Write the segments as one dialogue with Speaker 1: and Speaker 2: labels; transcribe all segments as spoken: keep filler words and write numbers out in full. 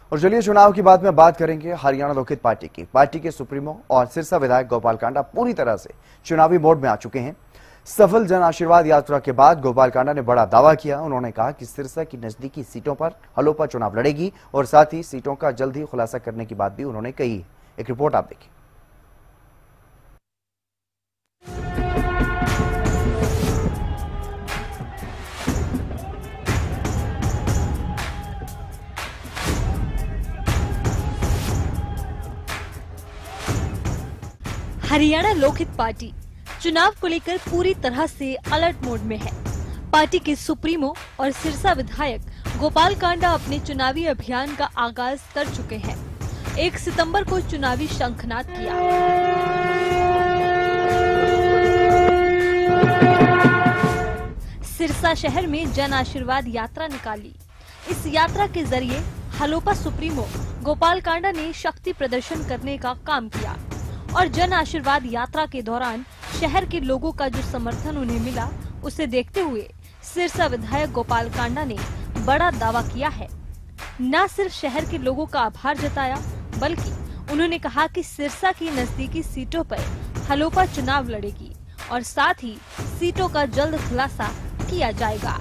Speaker 1: और चलिए चुनाव की बात में बात करेंगे हरियाणा लोकहित पार्टी की। पार्टी के सुप्रीमो और सिरसा विधायक गोपाल कांडा पूरी तरह से चुनावी मोड में आ चुके हैं। सफल जन आशीर्वाद यात्रा के बाद गोपाल कांडा ने बड़ा दावा किया। उन्होंने कहा कि सिरसा की नजदीकी सीटों पर हलोपा चुनाव लड़ेगी और साथ ही सीटों का जल्द ही खुलासा करने की बात भी उन्होंने कही। एक रिपोर्ट आप देखिए।
Speaker 2: हरियाणा लोकहित पार्टी चुनाव को लेकर पूरी तरह से अलर्ट मोड में है। पार्टी के सुप्रीमो और सिरसा विधायक गोपाल कांडा अपने चुनावी अभियान का आगाज कर चुके हैं। एक सितंबर को चुनावी शंखनाद किया। सिरसा शहर में जन आशीर्वाद यात्रा निकाली। इस यात्रा के जरिए हलोपा सुप्रीमो गोपाल कांडा ने शक्ति प्रदर्शन करने का काम किया और जन आशीर्वाद यात्रा के दौरान शहर के लोगों का जो समर्थन उन्हें मिला, उसे देखते हुए सिरसा विधायक गोपाल कांडा ने बड़ा दावा किया है। न सिर्फ शहर के लोगों का आभार जताया, बल्कि उन्होंने कहा कि सिरसा की नजदीकी सीटों पर हलोपा चुनाव लड़ेगी और साथ ही सीटों का जल्द खुलासा किया जाएगा।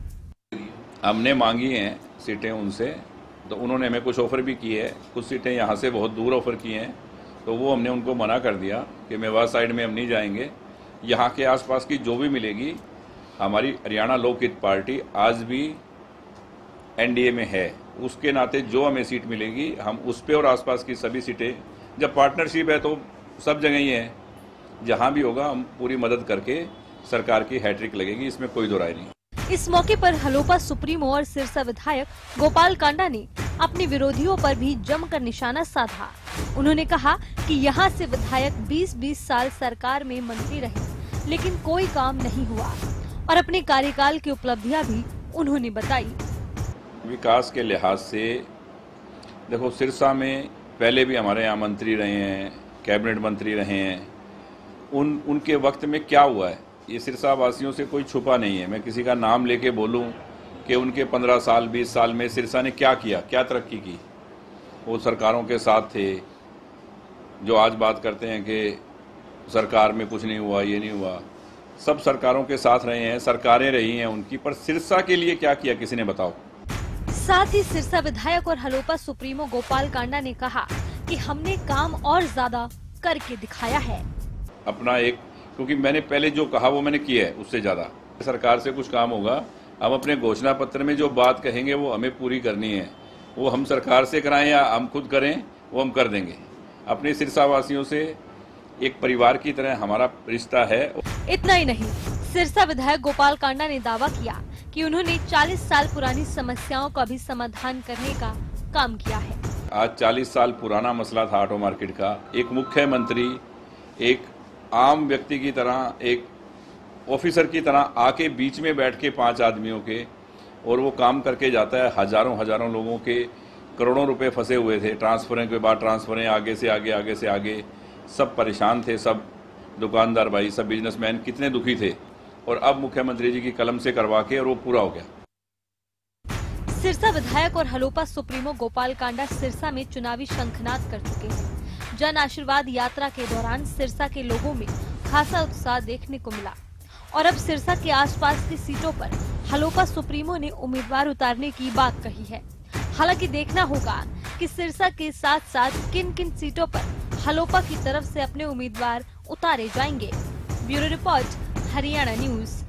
Speaker 3: हमने मांगी हैं सीटें उनसे, तो उन्होंने हमें कुछ ऑफर भी की है। कुछ सीटें यहाँ से बहुत दूर ऑफर की हैं, तो वो हमने उनको मना कर दिया कि मेवात साइड में हम नहीं जाएंगे। यहाँ के आसपास की जो भी मिलेगी, हमारी हरियाणा लोकहित पार्टी आज भी एनडीए में है, उसके नाते जो हमें सीट मिलेगी हम उस पे और आसपास की सभी सीटें, जब पार्टनरशिप है तो सब जगह ही है, जहाँ भी होगा हम पूरी मदद करके सरकार की हैट्रिक लगेगी, इसमें कोई दो राय नहीं।
Speaker 2: इस मौके पर हलोपा सुप्रीमो और सिरसा विधायक गोपाल कांडा ने अपने विरोधियों पर भी जमकर निशाना साधा। उन्होंने कहा कि यहाँ से विधायक बीस बीस साल सरकार में मंत्री रहे, लेकिन कोई काम नहीं हुआ और अपने कार्यकाल की उपलब्धियां भी उन्होंने बताई।
Speaker 3: विकास के लिहाज से देखो, सिरसा में पहले भी हमारे यहाँ मंत्री रहे हैं, कैबिनेट मंत्री रहे हैं। उन उनके वक्त में क्या हुआ है, ये सिरसा वासियों से कोई छुपा नहीं है। मैं किसी का नाम लेके बोलूं कि उनके पंद्रह साल बीस साल में सिरसा ने क्या किया, क्या तरक्की की। वो सरकारों के साथ थे। जो आज बात करते हैं कि सरकार में कुछ नहीं हुआ, ये नहीं हुआ, सब सरकारों के साथ रहे हैं, सरकारें रही हैं उनकी, पर सिरसा के लिए क्या किया किसी ने बताओ।
Speaker 2: साथ ही सिरसा विधायक और हलोपा सुप्रीमो गोपाल कांडा ने कहा कि हमने काम और ज्यादा करके दिखाया है।
Speaker 3: अपना एक, क्योंकि मैंने पहले जो कहा वो मैंने किया है, उससे ज्यादा सरकार से कुछ काम होगा। हम अपने घोषणा पत्र में जो बात कहेंगे वो हमें पूरी करनी है। वो हम सरकार से कराएं या हम खुद करें, वो हम कर देंगे। अपने सिरसा वासियों से एक परिवार की तरह हमारा रिश्ता है।
Speaker 2: इतना ही नहीं, सिरसा विधायक गोपाल कांडा ने दावा किया कि उन्होंने चालीस साल पुरानी समस्याओं का भी समाधान करने का काम किया है।
Speaker 3: आज चालीस साल पुराना मसला था ऑटो मार्केट का। एक मुख्यमंत्री एक आम व्यक्ति की तरह, एक ऑफिसर की तरह आके बीच में बैठ के पांच आदमियों के, और वो काम करके जाता है। हजारों हजारों लोगों के करोड़ों रुपए फंसे हुए थे, ट्रांसफरें के बाद ट्रांसफरें, आगे से आगे आगे से आगे, सब परेशान थे। सब दुकानदार भाई, सब बिजनेसमैन कितने दुखी थे, और अब मुख्यमंत्री जी की कलम से करवा के और वो पूरा हो गया।
Speaker 2: सिरसा विधायक और हलोपा सुप्रीमो गोपाल कांडा सिरसा में चुनावी शंखनाद कर चुके हैं। जन आशीर्वाद यात्रा के दौरान सिरसा के लोगों में खासा उत्साह देखने को मिला और अब सिरसा के आसपास की सीटों पर हलोपा सुप्रीमो ने उम्मीदवार उतारने की बात कही है। हालांकि देखना होगा कि सिरसा के साथ साथ किन किन सीटों पर हलोपा की तरफ से अपने उम्मीदवार उतारे जाएंगे। Bureau report, Haryana news.